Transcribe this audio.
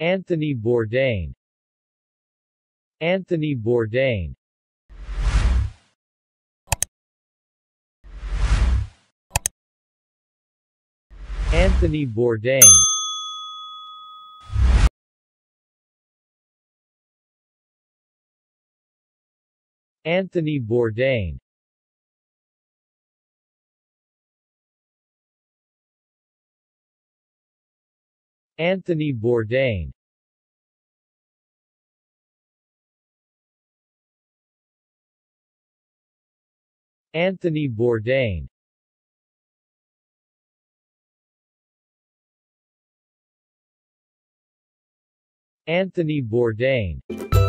Anthony Bourdain. Anthony Bourdain. Anthony Bourdain. Anthony Bourdain. Anthony Bourdain. Anthony Bourdain. Anthony Bourdain.